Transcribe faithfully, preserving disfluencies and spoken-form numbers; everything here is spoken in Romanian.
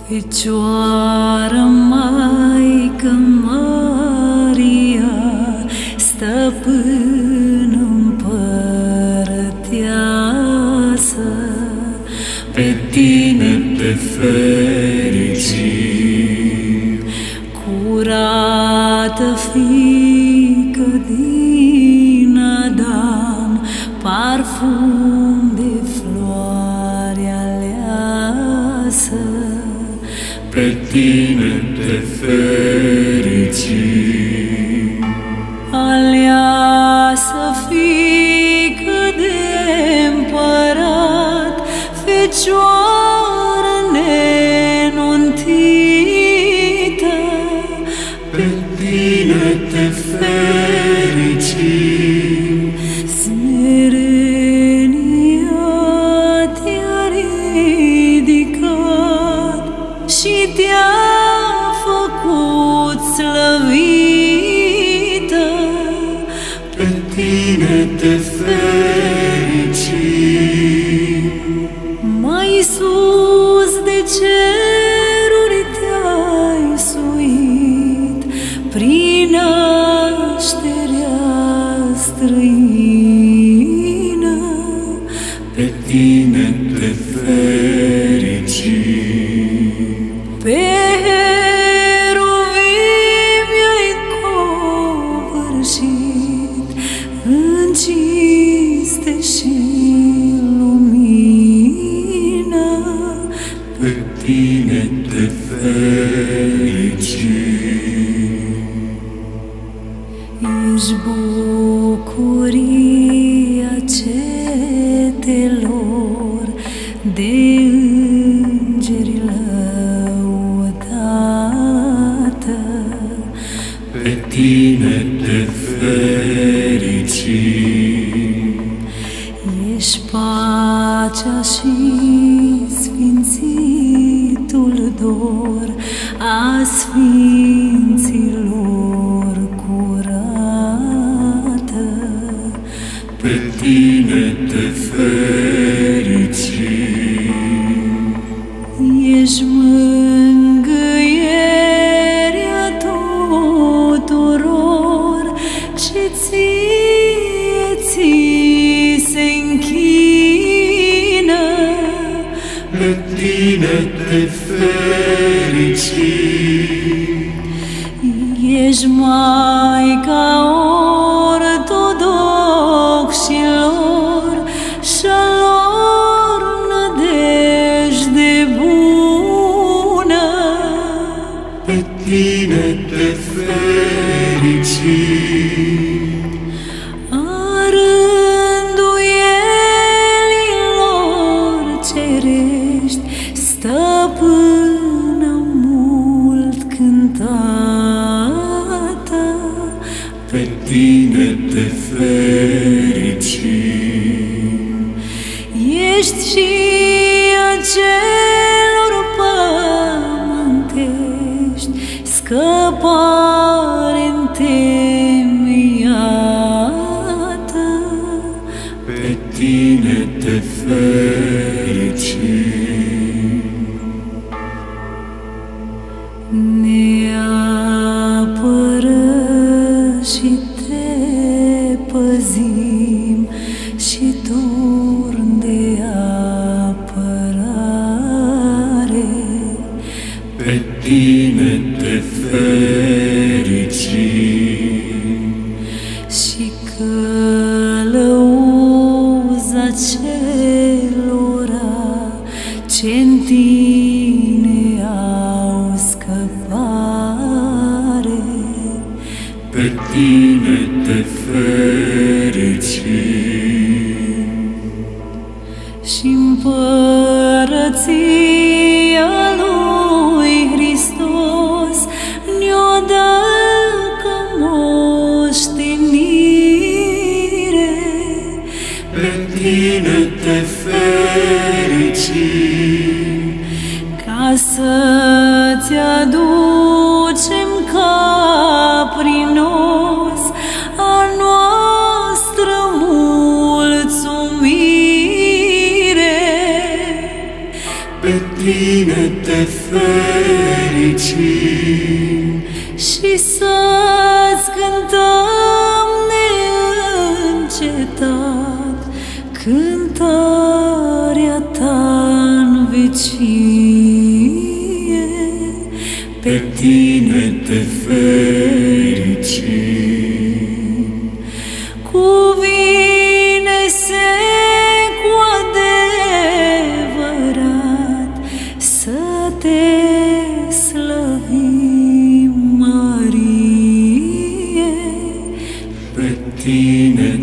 Fecioară Maică Maria, stăpână împărăteasă, pe tine te fericim. curată fiică din Adam, parfum de floare aleasă, Pe tine te fericim. aleasă fiică de împărat, Fecioară nenuntită, Pe tine te fericim. smerenia te-a ridicat și te-a făcut slăvită. Pe tine te fericim. Mai sus de ceruri te-ai suit, prin nașterea străină. Pe tine te fericim. Pe heruvim i-ai covârșit, în cinste și lumină. Pe tine te fericim. Ești bucuria cetelor, de îngeri lăudată. Pe tine te fericim. Ești pacea și sfințitul dor a sfinților curată. Pe tine te fericim. Ești mângâierea tuturor ce ție ți se închină. Pe tine te fericim. Ești Maica ortodoxilor și-a lor nădejde bună. Pe tine te fericim. A rânduielilor cerești, stăpână mult cântată. Pe tine te fericim. Ești și a celor pământești, scăpare întemeiată. Pe tine te fericim. Ne apără și te păzim și turn de apărare. Pe tine te fericim. Și călăuza celora ce-n tine au scăpare. Pe tine te fericim. Și împărăția lui Hristos ne-o dă ca moștenire. Pe tine te fericim. Ca să-ți aducem caprinos a noastră mulțumire. Pe tine te fericim și să-ți cântăm neîncetat cântarea ta-n vecie. pe tine te fericim. Cuvine-se cu adevărat să te slăvim, Marie. Pe tine